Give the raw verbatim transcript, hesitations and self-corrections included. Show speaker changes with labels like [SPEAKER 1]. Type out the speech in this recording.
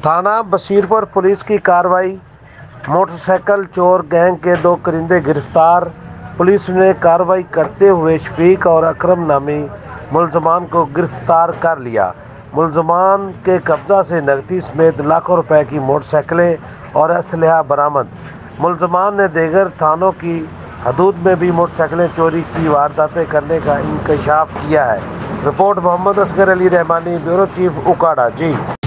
[SPEAKER 1] थाना बशीरपुर पुलिस की कार्रवाई। मोटरसाइकिल चोर गैंग के दो करिंदे गिरफ्तार। पुलिस ने कार्रवाई करते हुए शफीक और अकरम नामी मुलजमान को गिरफ्तार कर लिया। मुलजमान के कब्जा से नकदी समेत लाखों रुपए की मोटरसाइकिलें और असलहा बरामद। मुलजमान ने दीगर थानों की हदूद में भी मोटरसाइकिलें चोरी की वारदातें करने का इंकशाफ किया है। Report Mohammed Asgar Ali Rahmani, bureau chief, उकाड़ा। जी।